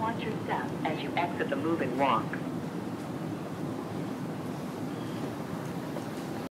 watch your step as you exit the moving walk.